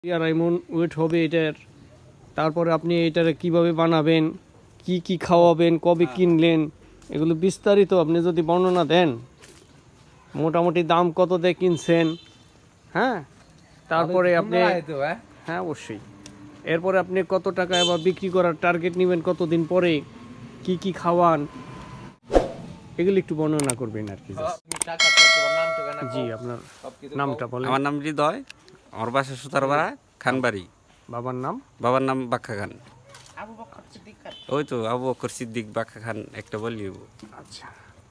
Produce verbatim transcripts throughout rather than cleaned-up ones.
আড়াই মণ ওয়েট হবে এটার। তারপরে আপনি এটার কিভাবে বানাবেন, কি কি খাওয়াবেন, কবে কিনলেন, এগুলো বিস্তারিত আপনি যদি বর্ণনা দেন, মোটামুটি দাম কত দিয়ে কিনছেন, হ্যাঁ, তারপরে আপনি, হ্যাঁ অবশ্যই, এরপরে আপনি কত টাকা এবার বিক্রি করার টার্গেট নেবেন, কতদিন পরে কি কি খাওয়ান, এগুলো একটু বর্ণনা করবেন আর কি। জি, আপনার নামটা বলেন। আমার নাম হৃদয়, আমার বাসা সুতারপাড়া, খানবাড়ি। বাবার নাম? বাবার নাম বাক্কা খান। ওই তো আবু বকর সিদ্দিক বাক্কা খান একটা বলি। আচ্ছা,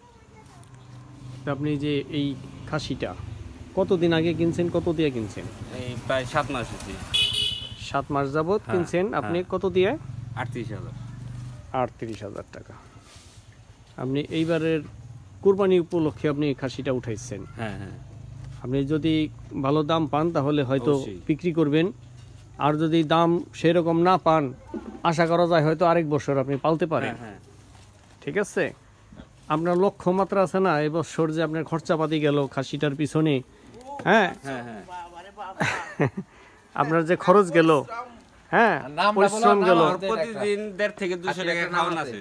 আপনি যে এই খাসিটা কতদিন আগে কিনছেন, কত দিয়ে কিনছেন? এই প্রায় সাত মাস হয়েছে। সাত মাস যাবত কিনছেন আপনি কত দিয়ে? আটত্রিশ হাজার। আটত্রিশ হাজার টাকা। আপনি এইবারের কুরবানি উপলক্ষে আপনি খাসিটা উঠাইছেন। হ্যাঁ হ্যাঁ। আপনি যদি ভালো দাম পান তাহলে হয়তো বিক্রি করবেন, আর যদি দাম সেরকম না পান আশা করা যায় হয়তো আরেক বছর আপনি পালতে পারেন। ঠিক আছে, আপনার লক্ষ্যমাত্রা আছে না এবছর যে আপনার খরচাপাতি গেল খাসিটার পিছনে, হ্যাঁ, আপনার যে খরচ গেল, হ্যাঁ, পরিশ্রম গেল, প্রতিদিন দেড় থেকে দুশো টাকা খাওয়ান আছে।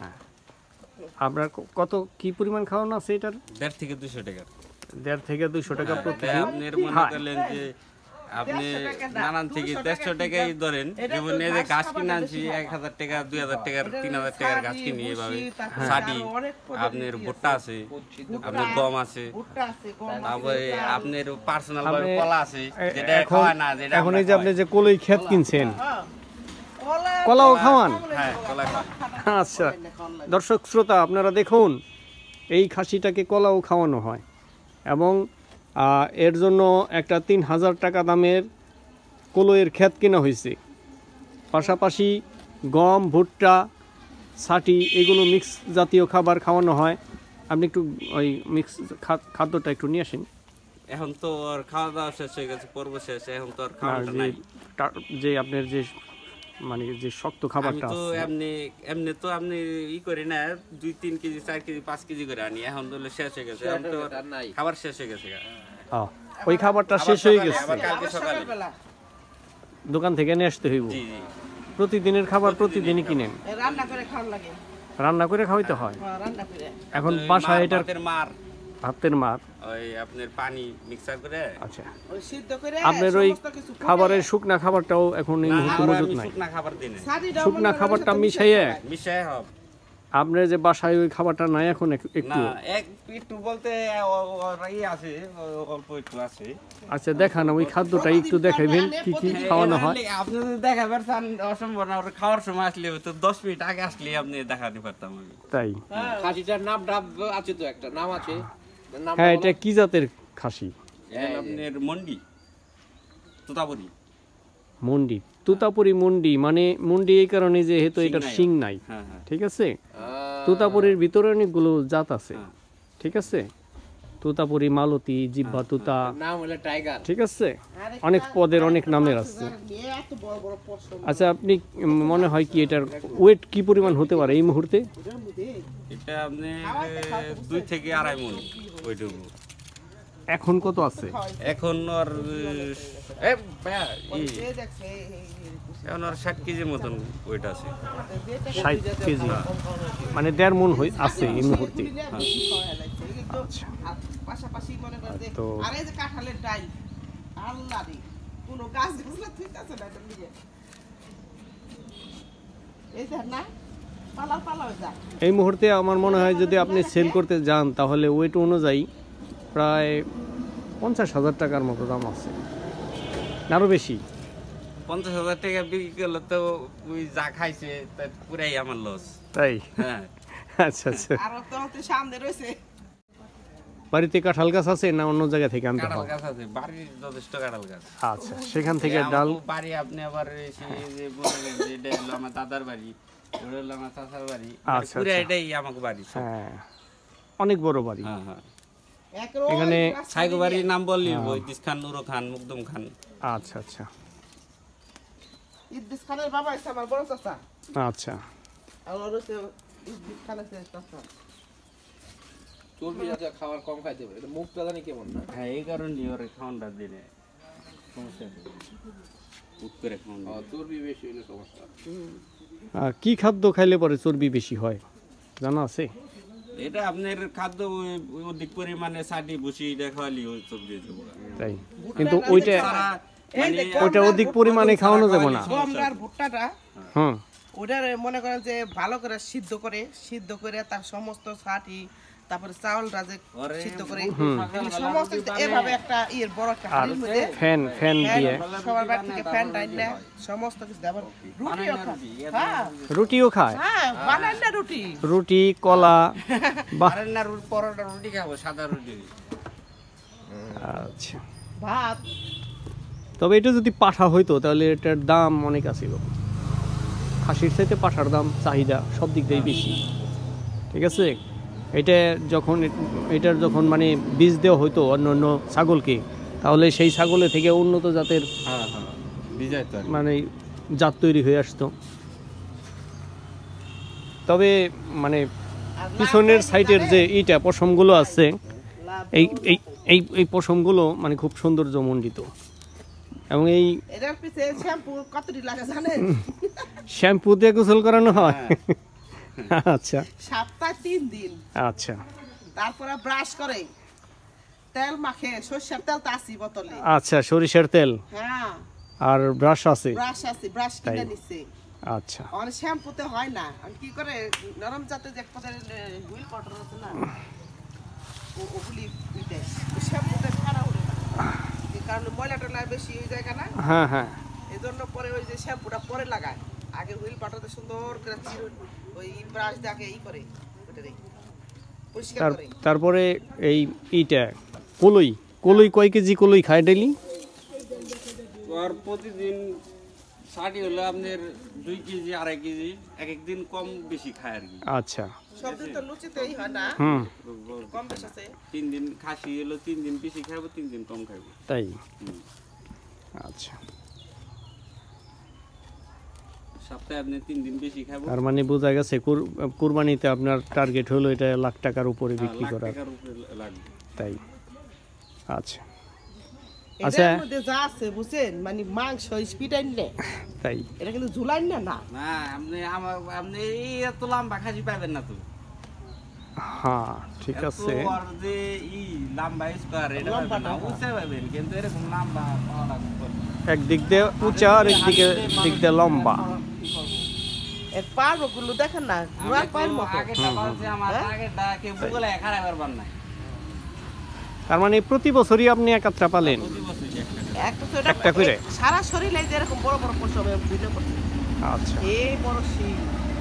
আপনার কত কি পরিমাণ খাওয়ানো আছে এটার? দেড় থেকে দুশো টাকা। দেড় থেকে দুশো টাকা প্রতিদিন। আপনার মনে করলেন যে আপনি নানান থেকে দেড়শো টাকাই ধরেন, যেমন এই যে গাছ কিনে আনছি এক হাজার টাকা, দুই হাজার টাকার, তিন হাজার টাকার গাছ কিনি, এইভাবে শাড়ি, আপনার ভুট্টা আছে, আপনার গম আছে, তারপরে আপনার পার্সোনাল ভাবে কলা আছে, যেটা খাওয়া না, যেটা এখন এই যে আপনি যে কলাই ক্ষেত কিনছেন, কলাও খাওয়ান? হ্যাঁ, কলা খাওয়ান। আচ্ছা, দর্শক শ্রোতা আপনারা দেখুন, এই খাসিটাকে কলাও খাওয়ানো হয় এবং এর জন্য একটা তিন হাজার টাকা দামের কলইয়ের ক্ষেত কেনা হয়েছে, পাশাপাশি গম, ভুট্টা, ছাটি, এগুলো মিক্স জাতীয় খাবার খাওয়ানো হয়। আপনি একটু ওই মিক্স খাদ্যটা একটু নিয়ে আসেন। এখন তো আর খাওয়া দাওয়া শেষ হয়ে গেছে, পর্ব শেষ, এখন তো আর খাওয়াটা নাই। যে আপনার যে মানে যে শক্ত খাবারটা তো এমনি এমনি তো আপনি ই করি না, দুই তিন কেজি, চার কেজি, পাঁচ কেজি করে আনি, এখন তো শেষ হয়ে গেছে, এখন তো খাবার শেষ হয়ে গেছে। ওই খাবারটা শেষ হয়ে গেছে, কালকে সকালে দোকান থেকে নিয়ে আসতে হইব। প্রতিদিনের খাবার প্রতিদিনই কিনেন? রান্না করে খাওয়া লাগে, রান্না করে খাওয়াইতে হয়। এখন বাসায় এটার মার ভাতের মার ওই আপনার পানি মিক্সার করে, আচ্ছা, ওই সিদ্ধ করে আপনার ওই খাবারের শুকনা খাবারটাও এখন এই মুহূর্তে মজুদ নাই। শুকনা খাবার দিন, শুকনা খাবারটা মিশাইয়ে মিশাই হবে। আপনার যে বাসায় ওই খাবারটা নাই এখন একটু একটু বলতে ই আছে, অল্প একটু আছে। আচ্ছা, দেখান ওই খাদ্যটা একটু দেখাইবেন কি কি খাওয়ানো হয়। আপনি যদি দেখাবেন অসম্ভব না, খাওয়ার সময় আসলে তো দশ মিনিট আগে আসলে আপনি দেখাতে পারতাম আমি। তাই? খাসিটার নাম আছে তো, একটা নাম আছে। হ্যাঁ, এটা কি জাতের খাসি? আপনার মন্ডি, তোতাপুরি মন্ডি, তোতাপুরি মন্ডি। মানে মন্ডি এই কারণে যে হেতু এটার শিং নাই, ঠিক আছে। তোতাপুরির ভিতরে অনেকগুলো জাত আছে, ঠিক আছে। তোতাপুরি, মালতী, জিব্বা তোতা, ঠিক আছে, অনেক পদের অনেক নামের আছে। আচ্ছা, আপনি মনে হয় কি এটার ওয়েট কি পরিমাণ হতে পারে এই মুহূর্তে? এটা আপনি দুই থেকে আড়াই মণ ওইটুকু। এখন কত আছে? এখন আর এখন আর ষাট কেজির মতন ওয়েট আছে। ষাট কেজি মানে দেড় মণ আছে এই মুহূর্তে। আচ্ছা, পাশাপাশি মনে করে যে তো আর এই যে কাঁঠালের ডাল, আল্লাহ রে, কোন গাছ গাছলা ঠিক আছে না এটা নিয়ে এই দেখ না, পালা পালা হয়ে যায়। এই মুহূর্তে আমার মনে হয় যদি আপনি সেল করতে যান তাহলে ওয়েট অনুযায়ী প্রায় পঞ্চাশ হাজার টাকার মতো দাম আছে, আরো বেশি। পঞ্চাশ হাজার টাকা বিক্রি করলে তো ওই যা খাইছে পুরাই আমার লস। তাই? হ্যাঁ। আচ্ছা আচ্ছা। আর তো সামনে রয়েছে বাড়িতে কাঁঠাল গাছ আছে না অন্য জায়গা থেকে আনতে হয়? কাঁঠাল গাছ আছে, বাড়ির যথেষ্ট কাঁঠাল গাছ। আচ্ছা, সেখান থেকে ডাল বাড়ি আপনি আবার যে বললেন যে এটা হলো আমার দাদার বাড়ি, ওটা হলো আমার চাচার বাড়ি, পুরো এটাই আমাকে বাড়ি। হ্যাঁ, অনেক বড় বাড়ি। হ্যাঁ হ্যাঁ। এখানে সাইগো বাড়ির নাম বললি ইদ্রিস খান, নুরো খান, মুকদম খান। আচ্ছা আচ্ছা। ইদ্রিস খানের বাবা আছে আমার বড় চাচা। আচ্ছা, আর ওর হচ্ছে ইদ্রিস খানের চাচা। চর্বি জাতীয় খাবার কম খাইতে হবে, এটা মুখটা জানি কেমন না। হ্যাঁ, এই কারণে ওর খাওয়ানটা দিলে সমস্যা আছে। উঠ করে খাওয়ানো। ও, চর্বি বেশি হলে সমস্যা। আহ, কি খাদ্য খাইলে পরে চর্বি বেশি হয় জানা আছে? এটা আপনার খাদ্য ওই- অধিক পরিমাণে সাটি ভুসি এটা খাওয়ালি ওই চর্বি হয়ে যাবে। তাই, কিন্তু ওইটা সারা এই মানে যে ওইটা অধিক পরিমাণে খাওয়ানো যাবে না। গমরার ভুট্টাটা হুম, ওটার মনে করেন যে ভালো করে সিদ্ধ করে সিদ্ধ করে তার সমস্ত ছাটি তারপরে চাউলটা যে ওরে সিদ্ধ করে সকালবেলা সমস্ত রুটি বানায়। এভাবে একটা ইয়ের বড় একটা হাঁড়ির মধ্যে ফ্যান ফ্যান দিয়ে ফ্যান, সবার বাড়ি থেকে ফ্যান টাইন না সমস্ত কিছু দেবার রুটিও খায়। হ্যাঁ রুটিও খায়, হ্যাঁ বানান না রুটি রুটি কলা বাহ। আরে না রুটি পরোটা রুটি খাবো সাদা রুটি। আচ্ছা, ভাত তবে এটা যদি পাঠা হইতো তাহলে এটার দাম অনেক আছিল। খাসির চাইতে পাঠার দাম চাহিদা সব দিক দিয়েই বেশি, ঠিক আছে। এটা যখন এটার যখন মানে বীজ দেওয়া হইতো অন্য অন্য ছাগলকে, তাহলে সেই ছাগলের থেকে উন্নত জাতের হ্যাঁ হ্যাঁ বিজয় তো মানে জাত তৈরি হয়ে আসতো। তবে মানে আর পিছনের সাইডের যে ইটা পশমগুলো আছে, লাভ এই এই এই এই পশমগুলো মানে খুব সৌন্দর্যমণ্ডিত। এবং এই এটার পিছে শ্যাম্পু কতটি লাগে জানেন? শ্যাম্পু দিয়ে গোসল করানো হয়। আচ্ছা সপ্তাহে তিন দিন, আচ্ছা তারপরে ব্রাশ করে তেল মাখে, সর্ষের তেল তো আসি বোতলে। আচ্ছা, সরিষার তেল হ্যাঁ আর ব্রাশ আছে। ব্রাশ আছে, ব্রাশ কিনে তাই। নিচ্ছে। আচ্ছা অনেক শ্যাম্পুতে হয় না, আর কি করে নরম জাতের যে একটা হুইল পাউডার আছে না, ও- ওগুলি নিতে শ্যাম্পুতে খারাপ হলে না, এই কারণে ময়লা টয়লা বেশি ওই জায়গা না, হ্যাঁ হ্যাঁ এই জন্য পরে ওই যে শ্যাম্পুটা পরে লাগায়। আগে হুইল পাউডারটা সুন্দর করে চিরুন ওই ব্রাশ দিয়ে আগে ই করে ওটারে পরিষ্কার তার করে। তারপরে এই ইটা কলই কলই কয় কেজি কলই খায় ডেলি? আর প্রতিদিন ষাটি হলে আপনার দুই কেজি আড়াই কেজি, এক একদিন কম বেশি খায় আর কি। আচ্ছা সব দিন তো লুচিতেই হয় না, হুম, কম বেশ আছে। তিন দিন খাসি হলো তিন দিন বেশি খাইবো, তিন দিন কম খাইবো। তাই। হুম। আচ্ছা, সপ্তাহে আপনি তিন দিন বেশি খাইবো। তার মানে বোঝা গেছে কুর- কুরবানিতে আপনার টার্গেট হলো এটা লাখ টাকার উপরে বিক্রি লাখ করার। টাকার উপরে লাগবে। তাই, আচ্ছা এটার আচ্ছা। মধ্যে যা আছে বুঝছেন, মানে মাংস স্পিডাইন না, তাই। এটা কিন্তু ঝুলাইন না না। না আপনি আমার আপনি এই এত লম্বা খাসি পাবেন না তো। হ্যাঁ ঠিক এত আছে। আর যে ই লম্বা স্কোয়ার এটা লম্বা পাবেন না, না। উঁচা পাবেন, কিন্তু এরকম লম্বা পাওয়া লাগবে। একদিক দিয়ে উঁচা আর একদিকে দিক দিয়ে লম্বা। এর পার গুলো দেখেন না, ঘোড়ার পায়ের মতো। আগেরটা বলছে আমার হ্যাঁ? আগেরটা কেউ বলে খারাপ করবার নাই। তার মানে প্রতি বছরই আপনি একাত্রা পালেন? প্রতি বছরই একটা। একটা তো এটা একটা করে? সারা শরীর এই যে এরকম বড় বড় পশম ভিডিও করছে, আচ্ছা, এই বড় শিং।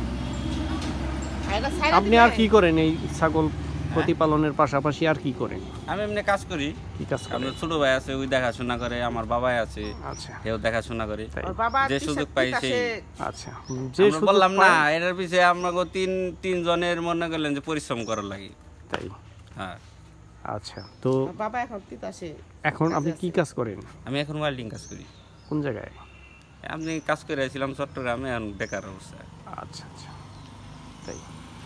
এটা সাইরা আপনি আর দিলে কি করেন এই ছাগল প্রতিপালনের পাশাপাশি? আর কি করেন? আমি এমনি কাজ করি, কি কাজ করেন? আমার ছোট ভাই আছে ওই দেখাশোনা করে, আমার বাবাই আছে আচ্ছা কেউ দেখাশোনা করে। তাই। ওর বাবা যে তিসা- সুযোগ পাই তিতাসে সেই। আচ্ছা, যে আমরা সুযোগ বললাম না পায়- এটার পিছে আমাকে তিন তিন জনের মনে করলেন যে পরিশ্রম করার লাগে। তাই। হ্যাঁ আচ্ছা, তো ওর বাবা এখন তিতাসে। এখন আপনি কি কাজ করেন? আমি এখন ওয়েল্ডিং কাজ করি। কোন জায়গায়? আপনি কাজ করে আসছিলাম চট্টগ্রামে, এখন বেকার অবস্থা। আচ্ছা আচ্ছা, তাই।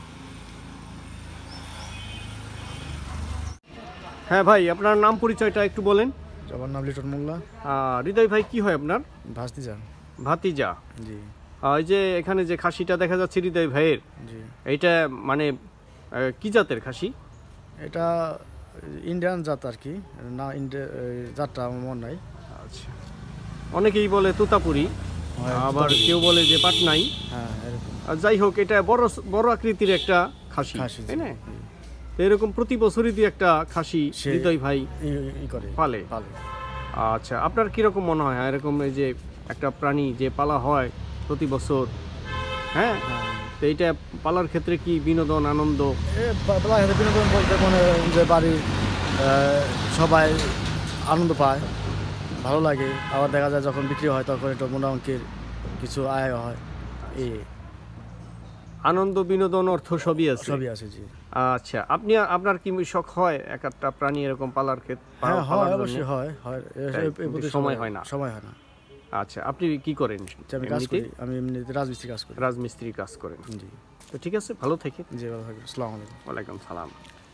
হ্যাঁ ভাই, আপনার নাম পরিচয়টা একটু বলেন। আমার নাম লিটন মোল্লা, আহ, হৃদয় ভাই কি হয় আপনার? ভাসতি যান। ভাতিজা। জি আহ, এই যে এখানে যে খাসিটা দেখা যাচ্ছে হৃদয় ভাইয়ের, জি এইটা মানে আহ, কি জাতের খাসি? এটা ইন্ডিয়ান জাত আর কি, না ইন্ডিয়া জাতটা আমার মনে নাই। আচ্ছা, অনেকেই বলে তোতাপুরি, হয়, আবার কেউ বলে যে পাটনাই। হ্যাঁ এরকম আর যাই হোক, এটা বড় বড় আকৃতির একটা খাসি, খাসি, জি, তাই না? জি। তো এরকম প্রতি বছরই দিয়ে একটা খাসি সে- হৃদয় ভাই ই- ই করে পালে। পালে। আচ্ছা, আপনার কিরকম মনে হয় এরকম এই যে একটা প্রাণী যে পালা হয় প্রতি বছর, হ্যাঁ, হ্যাঁ তো এইটা পালার ক্ষেত্রে কি বিনোদন আনন্দ? এ বা- বাড়ির সাথে বিনোদন বলতে মানে যে বাড়ির আহ, সবাই আনন্দ পায়, ভালো লাগে। আবার দেখা যায় যখন বিক্রি হয় তখন একটু মোটা অঙ্কের কিছু আয় হয়, এই আনন্দ বিনোদন অর্থ সবই আছে। সবই আছে। জি আচ্ছা, আপনি আপনার কি শখ হয় এক একটা প্রাণী এরকম পালার ক্ষেত্রে? হ্যাঁ হয়, অবশ্যই হয় হয় এ- তাই, এ- এ কিন্তু প্রতি সময় হয় না। সময় হয় না। আচ্ছা, আপনি কি করেন? যে আমি কাজ এমনিতে করি, আমি এমনিতে রাজমিস্ত্রি কাজ করি। রাজমিস্ত্রি কাজ করেন। জি তো ঠিক আছে, ভালো থেকে। জি ভালো থাকবেন। আসসালামু আলাইকুম। ওয়ালাইকুম সালাম।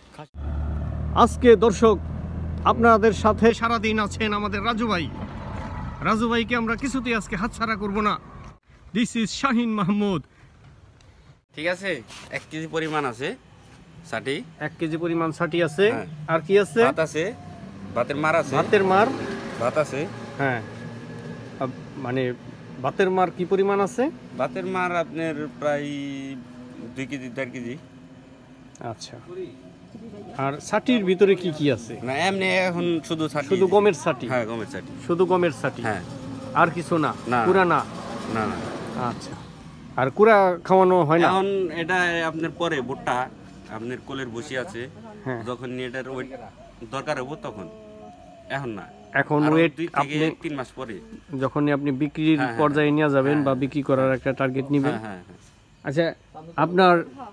আজকে দর্শক আপনাদের সাথে সারাদিন আছেন আমাদের রাজু ভাই। রাজু ভাইকে আমরা কিছুতেই আজকে হাতছাড়া করব না। This is Shahin Mahmud. ঠিক আছে, এক কেজি পরিমাণ আছে ষাটি, এক কেজি পরিমাণ ষাটি আছে। হ্যাঁ। আর কি আছে? ভাত আছে, ভাতের মার আছে, ভাতের মার। ভাত আছে। হ্যাঁ, আব- মানে ভাতের মার কি পরিমাণ আছে? ভাতের মার আপনার প্রায় দুই কেজি দেড় কেজি। আচ্ছা, আর ষাটির ভিতরে কি কি আছে? না এমনি এখন শুধু ষাটি। শুধু গমের ষাটি? হ্যাঁ গমের ষাটি। শুধু গমের ষাটি? হ্যাঁ। আর কিছু না? না। কুড়া না? না না। আচ্ছা, আর কুড়া খাওয়ানো হয় না? এখন এটা আপনার পরে ভুট্টা আপনার কোলের বসি আছে, হ্যাঁ। যখন এটার ওয়েট দরকার হবো তখন, এখন না। এখন আরো ওয়েট দুই থেকে আপনি তিন মাস পরে। যখন আপনি বিক্রির হ্যাঁ, হ্যাঁ, পর্যায়ে নিয়ে যাবেন বা হ্যাঁ। বিক্রি করার একটা টার্গেট নেবেন। হ্যাঁ হ্যাঁ হ্যাঁ। আচ্ছা, আপনার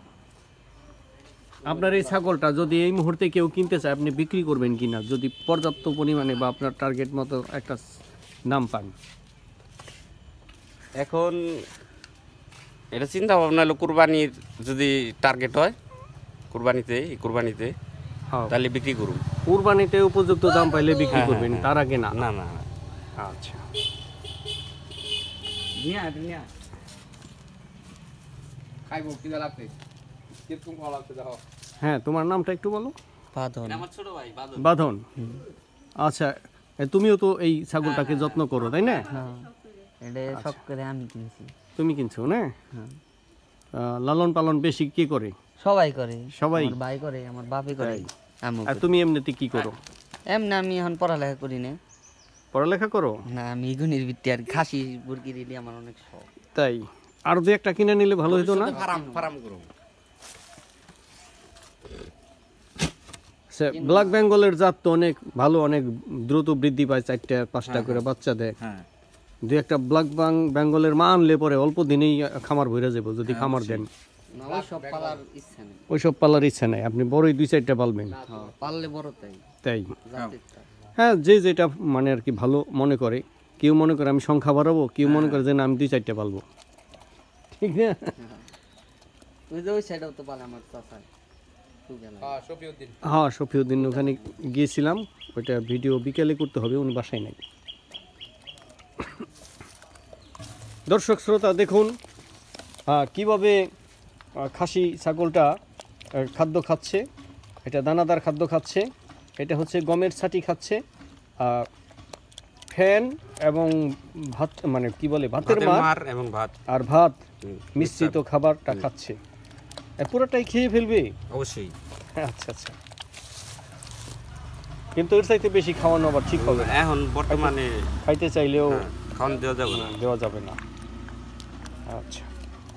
আপনার এই ছাগলটা যদি এই মুহূর্তে কেউ কিনতে চায়, আপনি বিক্রি করবেন কিনা যদি পর্যাপ্ত পরিমাণে বা আপনার টার্গেট মতো একটা দাম পান? এখন এটা চিন্তা ভাবনা হলো কুরবানির যদি টার্গেট হয়, কুরবানিতে এই কুরবানিতে হ্যাঁ, তাহলে বিক্রি করুন। কুরবানিতে উপযুক্ত দাম পাইলে বিক্রি হ্যাঁ, করবেন, হ্যাঁ, তার আগে না? না না না। আচ্ছা, খাইবো কিনা লাগতে কিরকম খাওয়া লাগতে দেখো। হ্যাঁ, তোমার নামটা একটু বলো। বাঁধন। আমার ছোট ভাই বাদল। বাঁধন। আচ্ছা, এ, তুমিও তো এই ছাগলটাকে যত্ন করো, তাই না? হ্যাঁ, এটা সব করে আমি কিনছি। তুমি কিনছো না? হ্যাঁ। আহ, লালন পালন বেশি কি করে? সবাই করে, সবাই? আমার ভাই করে, আমার বাপে করে, আমি আর তুমি এমনিতে কি করো? এমনি আমি এখন পড়ালেখা করি না। পড়ালেখা করো? না, আমি গুণের ভিত্তি আর খাসি মুরগি দিলে আমার অনেক শখ। তাই আর দু একটা কিনে নিলে ভালো হতো না? ফার্ম ফার্ম করুন। ব্ল্যাক বেঙ্গলের জাত তো অনেক ভালো, অনেক দ্রুত বৃদ্ধি পায়, চারটা পাঁচটা করে বাচ্চা দেয়। হ্যাঁ। দু একটা ব্ল্যাক বেঙ্গলের মা আনলে পরে অল্প দিনেই খামার ভরে যাবো যদি খামার দেন। না, ওই সব পালার ইচ্ছা নেই। ওইসব পালার ইচ্ছা নাই, আপনি বড়ই দুই চারটা পালবেন। হ্যাঁ, পাললে বড় তাই তাই জাতের তা। হ্যাঁ, যে যেটা মানে আর কি ভালো মনে করে। কেউ মনে করে আমি সংখ্যা বাড়াবো, কেউ মনে করে যে না আমি দুই চারটা পালবো, ঠিক না? ওই যে ওই সাইডেও তো পালে আমার চাচা। হ্যাঁ শফিউদ্দিন। হ্যাঁ, শফিউদ্দিন ওখানে গিয়েছিলাম, ওইটা ভিডিও বিকেলে করতে হবে, উনি বাসায় নাই। দর্শক শ্রোতা দেখুন আহ, কিভাবে আহ, খাসি ছাগলটা আহ, খাদ্য খাচ্ছে। এটা দানাদার খাদ্য খাচ্ছে, এটা হচ্ছে গমের ছাটি খাচ্ছে, আহ, ফ্যান এবং ভাত, মানে কি বলে ভাতের ভাতের মার মার এবং ভাত। আর ভাত হুম, মিশ্রিত খাবারটা খাচ্ছে। এ পুরোটাই খেয়ে ফেলবে? অবশ্যই। আচ্ছা আচ্ছা, কিন্তু এর চাইতে বেশি খাওয়ানো আবার ঠিক হবে না। এখন বর্তমানে খাইতে চাইলেও হ্যাঁ, খাওয়ান দেওয়া যাবে না। দেওয়া যাবে না। আচ্ছা,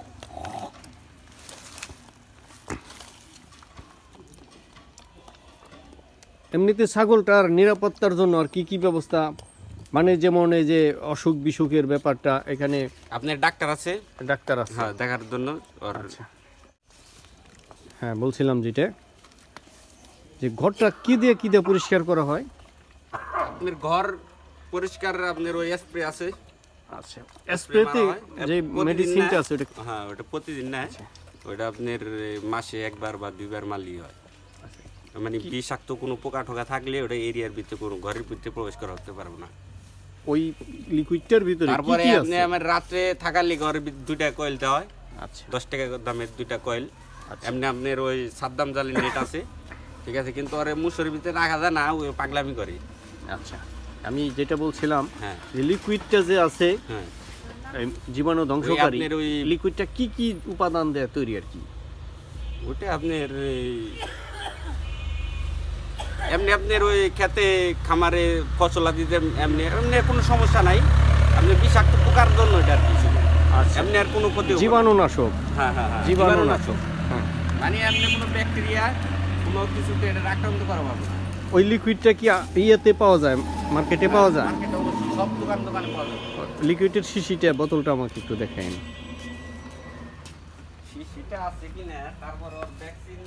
এমনিতে ছাগলটার নিরাপত্তার জন্য আর কি কি ব্যবস্থা, মানে যেমন এই যে অসুখ বিসুখের ব্যাপারটা, এখানে আপনার ডাক্তার আছে? ডাক্তার আছে? হ্যাঁ, দেখার জন্য। আর আচ্ছা, হ্যাঁ বলছিলাম যেটা, যে ঘরটা কি দিয়ে কি দিয়ে পরিষ্কার করা হয়? আপনার ঘর পরিষ্কার আপনার ওই স্প্রে আছে। আচ্ছা, স্প্রেতে মারা হয়। যে প্রতিদিন মেডিসিনটা না- আছে ওটা? হ্যাঁ, ওটা প্রতিদিন না, ওটা আপনার মাসে একবার বা দুইবার মারলেই হয়। মানে বিষাক্ত কোনো পোকা টোকা থাকলে ওটা এরিয়ার ভিতরে কোনো ঘরের ভিতরে প্রবেশ করা হতে পারবে না। ওই লিকুইডটার ভিতরে কি তারপরে কি আপনি আছে? আমার রাত্রে থাকার লিগে ঘরের ভিতরে দুইটা কয়েল দেওয়া হয়, আচ্ছা, দশ টাকা দামের দুইটা কয়েল। এমনি আপনার ওই সাদ্দাম জালি নেট আছে, ঠিক আছে, কিন্তু ওর মুসুরের ভিতরে রাখা যায় না, ওই পাগলামি করে। আচ্ছা, আমি যেটা বলছিলাম হ্যাঁ যে লিকুইডটা যে আছে হ্যাঁ, এই জীবাণু ধ্বংসকারী, আপনার ওই- লিকুইডটা কি কি উপাদান দেয় তৈরি আর কি? ওটা আপনার এই- এমনি আপনার ওই খেতে খামারে ফসলা দিতে এমনি এমনি কোনো সমস্যা নাই, আপনি বিষাক্ত পোকার জন্য এটা আর কিছু না। আচ্ছা, এমনি আর কোনো ক্ষতি হবে না। জীবাণুনাশক। হ্যাঁ হ্যাঁ হ্যাঁ, জীবাণুনাশক। হ্যাঁ, মানে এমনি কোনো ব্যাকটেরিয়া কোনো কিছুতে এটা আক্রান্ত করা হবে না। ওই লিকুইডটা কি আ- ইয়েতে পাওয়া যায়, মার্কেটে পাওয়া যায়? মার্কেটে অবশ্যই সব দোকান দোকানে পাওয়া যাবে। লিকুইডের শিশিটা, বোতলটা আমাকে একটু দেখাইন। শিশিটা আছে কিনা, তারপর ওর ভ্যাকসিন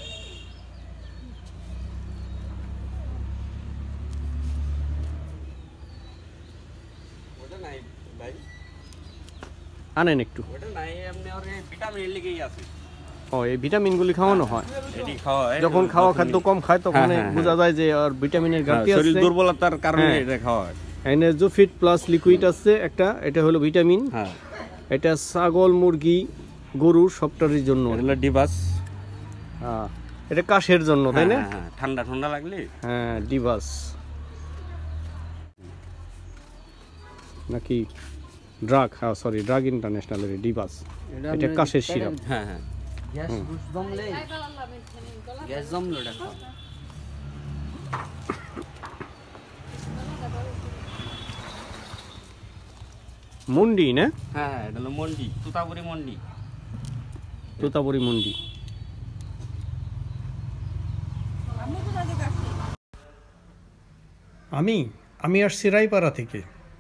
ওটা নাই ভাই, আনেন একটু। ওটা নাই, এমনি ওর ভিটামিন লেগেই আছে। ও, এই ভিটামিনগুলি খাওয়ানো হয়? এটি খাওয়া হয় যখন খাওয়া খাদ্য কম খায় তখন হ্যাঁ, হ্যাঁ, বোঝা যায় যে আর ভিটামিনের ঘাটতি শরীর আছে। দুর্বলতার কারণে হ্যাঁ। এটা খাওয়া হয়। এনার্জোফিট প্লাস লিকুইড আছে একটা, এটা হলো ভিটামিন। হ্যাঁ এটা ছাগল মুরগি গরু সবটারই জন্য। এটা হলো ডিভাস। হ্যাঁ এটা কাশের জন্য তাই না? হ্যাঁ, হ্যাঁ, ঠান্ডা ঠান্ডা লাগলে হ্যাঁ ডিভাস নাকি ড্রাগ, হ্যাঁ সরি ড্রাগ ইন্টারন্যাশনালের ডিভাস, এটা কাশের সিরাপ। হ্যাঁ হ্যাঁ গ্যাস জমলে গ্যাস জমলো এটা খাও। মুন্ডি না? হ্যাঁ হ্যাঁ এটা হলো মন্ডি, তুতাপুরি মন্ডি। তোতাপুরি মুন্ডি। আমি আমি আসছি রায়পাড়া থেকে।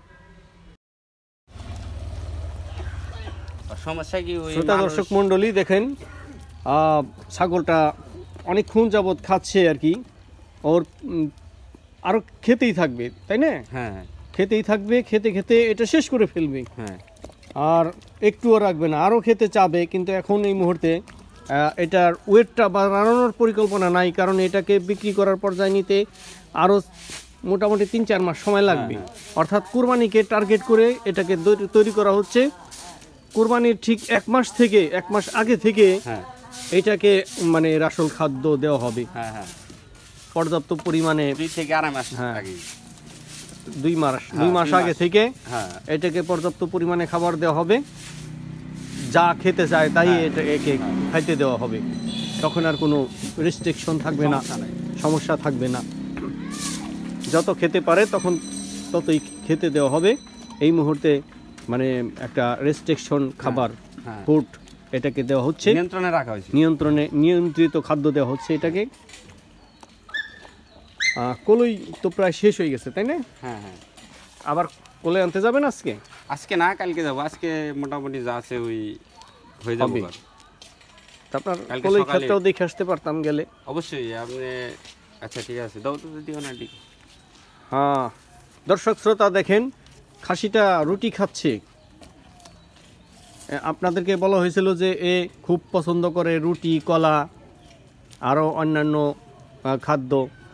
আর সমস্যা কি ওই শ্রোতা দর্শক মণ্ডলী দেখেন, আহ, ছাগলটা অনেকক্ষণ যাবৎ খাচ্ছে আর কি, ওর উম, আরো খেতেই থাকবে তাই না? হ্যাঁ হ্যাঁ খেতেই থাকবে, খেতে খেতে এটা শেষ করে ফেলবে হ্যাঁ আর একটুও রাখবে না, আরও খেতে চাবে। কিন্তু এখন এই মুহূর্তে আহ, এটার ওয়েটটা বাড়ানোর পরিকল্পনা নাই, কারণ এটাকে বিক্রি করার পর্যায়ে নিতে আরও মোটামুটি তিন চার মাস সময় লাগবে। অর্থাৎ কুরবানিকে টার্গেট করে এটাকে তৈরি- তৈরি করা হচ্ছে। কুরবানির ঠিক এক মাস থেকে এক মাস আগে থেকে হ্যাঁ এটাকে মানে রাসল খাদ্য দেওয়া হবে হ্যাঁ হ্যাঁ পর্যাপ্ত পরিমাণে। দুই থেকে আড়াই মাস হ্যাঁ। আগে। দুই মাস হ্যাঁ, দুই মাস দুই আগে মাস। থেকে হ্যাঁ এটাকে পর্যাপ্ত পরিমাণে খাবার দেওয়া হবে, যা খেতে চায় তাই এটা একে খাইতে দেওয়া হবে। তখন আর কোনো রেস্ট্রিকশন থাকবে না, সমস্যা থাকবে না। যত খেতে পারে তখন ততই খেতে দেওয়া হবে। এই মুহূর্তে মানে একটা রেস্ট্রিকশন খাবার হ্যাঁ। ফুড এটাকে দেওয়া হচ্ছে, নিয়ন্ত্রণে রাখা হয়েছে। নিয়ন্ত্রণে নিয়ন্ত্রিত খাদ্য দেওয়া হচ্ছে এটাকে। আহ, কলই তো প্রায় শেষ হয়ে গেছে তাই না? হ্যাঁ হ্যাঁ আবার কলই আনতে যাবেন আজকে? আজকে না কালকে যাবো, আজকে মোটামুটি যা আছে ওই হয়ে যাবে। হবে। আপনার কালকে কলই সকালে- ক্ষেতটাও দেখে আসতে পারতাম গেলে। অবশ্যই আপনি। আচ্ছা ঠিক আছে, দাও তো দিও না ঠিক। হ্যাঁ দর্শক শ্রোতা দেখেন, খাসিটা রুটি খাচ্ছে। এ, আপনাদেরকে বলা হয়েছিল যে এ খুব পছন্দ করে রুটি, কলা, আরও অন্যান্য আহ, খাদ্য।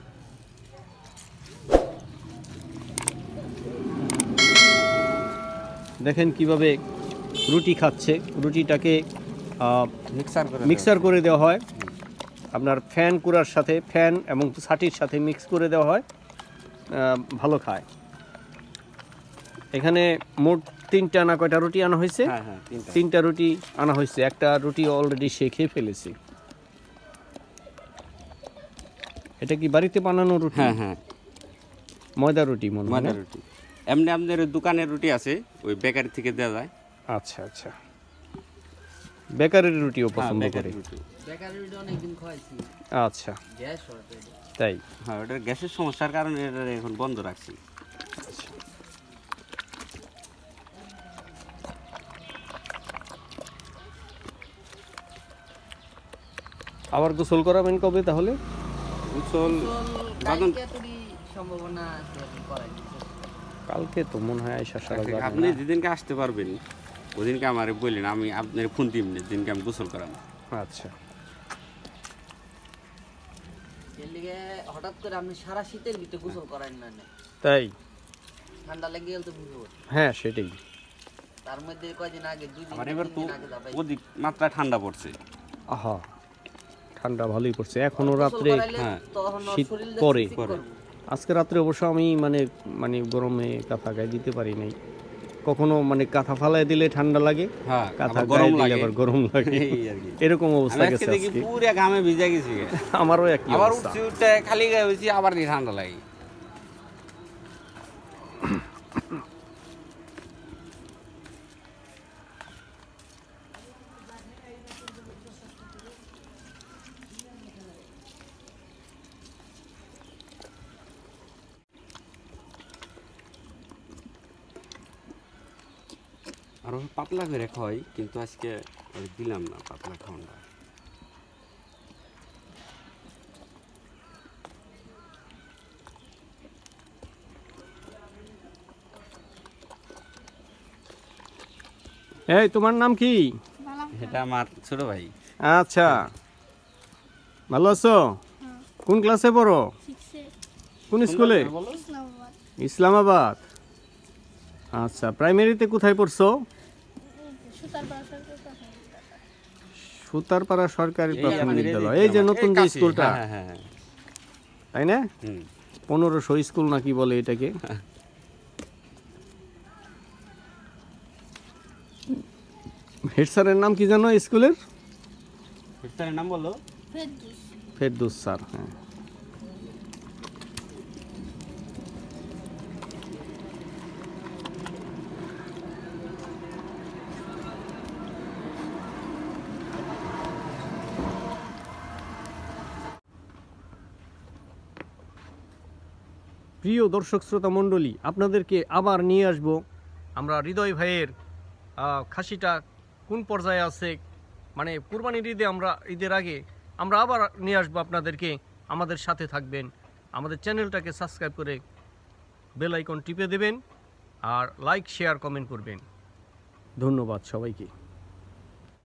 দেখেন কিভাবে রুটি খাচ্ছে। রুটিটাকে আহ, মিক্সার করে মিক্সার করে দেওয়া হয় আপনার ফ্যান কুড়ার সাথে, ফ্যান এবং ছাটির সাথে মিক্স করে দেওয়া হয়, আহ, ভালো খায়। এখানে মোট তিনটা না কয়টা রুটি আনা হয়েছে? হ্যাঁ হ্যাঁ তিনটা। তিনটা রুটি আনা হয়েছে, একটা রুটি অলরেডি সে খেয়ে ফেলেছে। এটা কি বাড়িতে বানানো রুটি? হ্যাঁ হ্যাঁ ময়দা রুটি মনে হয় ময়দা না? রুটি। এমনি আপনাদের দোকানের রুটি আছে, ওই বেকারি থেকে দেওয়া যায়। আচ্ছা আচ্ছা, বেকারির রুটিও হ্যাঁ, পছন্দ করে। বেকারি রুটি। বেকারিটা অনেকদিন খাইছি, আচ্ছা গ্যাস হতে। তাই। হ্যাঁ ওটার গ্যাসের সমস্যার কারণে এটা এখন বন্ধ রাখছি। আবার গোসল করাবেন কবে তাহলে? উচল বাদন সম্ভাবনা আছে করাই। কালকে তো মনে হয় আইসা সারা যাবে আপনি না। যেদিনকে আসতে পারবেন ওদিনকে আমার বললেন, আমি আপনার ফোন দিন যেদিনকে আমি গোসল করাবো। আচ্ছা এর লিগে হঠাৎ করে আপনি সারা শীতের ভিতরে গোসল করান না না। তাই। ঠান্ডা লেগে গেলে তো বুঝবো। হ্যাঁ সেটাই। তার মধ্যে কয়দিন আগে দুই দিন আমার এবার তো তিন দিন আগে যাবাই। অধিক মাত্রা ঠান্ডা পড়ছে। আহা ঠান্ডা ভালোই পড়ছে এখনো গোসল রাত্রে। করাইলে হ্যাঁ, তখন ওর শীত শরীর করে। ঠিক করবো। আজকে রাত্রে অবশ্য আমি মানে মানে গরমে কাঁথা গায়ে দিতে পারি নাই। কখনো মানে কাঁথা ফালায় দিলে ঠান্ডা লাগে, হ্যাঁ কাঁথা আবার গায়ে গরম দিলে লাগে। আবার গরম লাগে। এই আর কি। এরকম আমি অবস্থা আজকে গেছে দেখি আজকে। পুরো ঘামে ভিজে গেছি। আমারও একই আবার অবস্থা। উঠছি উঠে খালি গায়ে হয়েছি, আবার কি ঠান্ডা লাগে। আরো পাতলা করে খাওয়াই, কিন্তু আজকে ওই দিলাম না পাতলা খাওয়াটা। এই তোমার নাম কি? এটা আমার ছোট ভাই। আচ্ছা ভালো আছো? কোন ক্লাসে পড়ো? কোন স্কুলে? ইসলামাবাদ। আচ্ছা, প্রাইমারিতে কোথায় পড়ছো? সুতারপাড়া সরকারি প্রাথমিক বিদ্যালয়। এই যে নতুন যে স্কুলটা, হ্যাঁ হ্যাঁ হ্যাঁ। তাই না? হুম। পনেরোশো স্কুল নাকি বলে এটাকে। হেড স্যারের নাম কি জানো স্কুলের? হেডস্যারের নাম বলো। ফেরদৌস স্যার। হ্যাঁ, প্রিয় দর্শক শ্রোতা মণ্ডলী, আপনাদেরকে আবার নিয়ে আসব আমরা হৃদয় ভাইয়ের আহ, খাসিটা কোন পর্যায়ে আছে, মানে কুরবানির ঈদে আমরা ঈদের আগে আমরা আবার নিয়ে আসবো আপনাদেরকে। আমাদের সাথে থাকবেন, আমাদের চ্যানেলটাকে সাবস্ক্রাইব করে বেল আইকন টিপে দেবেন আর লাইক শেয়ার কমেন্ট করবেন। ধন্যবাদ সবাইকে।